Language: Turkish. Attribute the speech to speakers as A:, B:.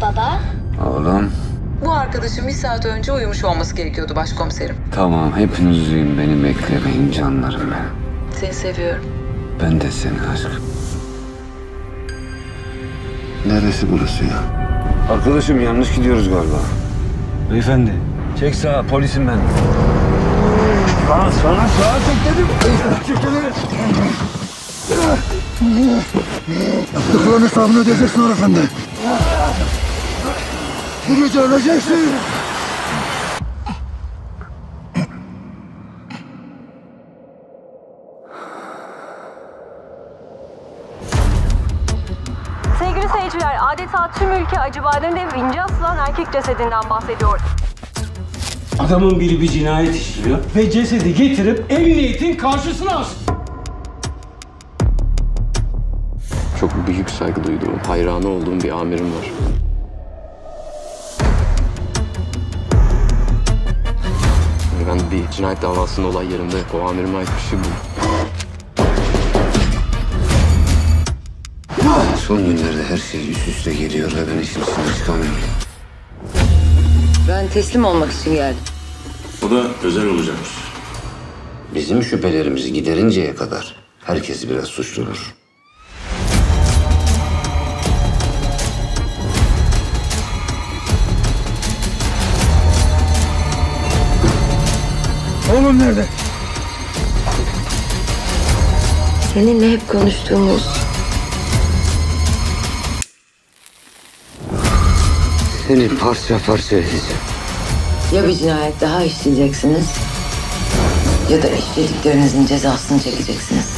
A: Baba?
B: Oğlum.
C: Bu arkadaşın bir saat önce uyumuş olması gerekiyordu başkomiserim.
B: Tamam, hepiniz uyuyun, beni beklemeyin canlarım benim.
C: Seni seviyorum.
B: Ben de seni aşkım.
D: Neresi burası ya?
B: Arkadaşım yanlış gidiyoruz galiba.
E: Beyefendi.
B: Çek sağa, polisim ben.
D: Sana sağa çek dedim. Çek elini. Yaptıklarının hesabını ödeyeceksin Orhan Efendi. Bu gece öleceksin.
F: Sevgili seyirciler, adeta tüm ülke acıbademde vinci asılan erkek cesedinden bahsediyor.
E: Adamın biri bir cinayet işliyor ve cesedi getirip emniyetin karşısına asıyor.
G: Çok büyük saygı duyduğum, hayranı olduğum bir amirim var. Ben bir cinayet davasının olay yerinde o amirime ait bir şey buldum.
B: Son günlerde her şey üst üste geliyor ve ben işin içinden çıkamıyorum.
H: Ben teslim olmak için geldim.
I: O da özel olacakmış.
B: Bizim şüphelerimizi giderinceye kadar herkes biraz suçludur.
D: Oğlum nerede?
H: Seninle hep konuştuğumuz,
B: Seni parça parça edeceğim.
H: ya bir cinayet daha işleyeceksiniz ya da işlediklerinizin cezasını çekeceksiniz.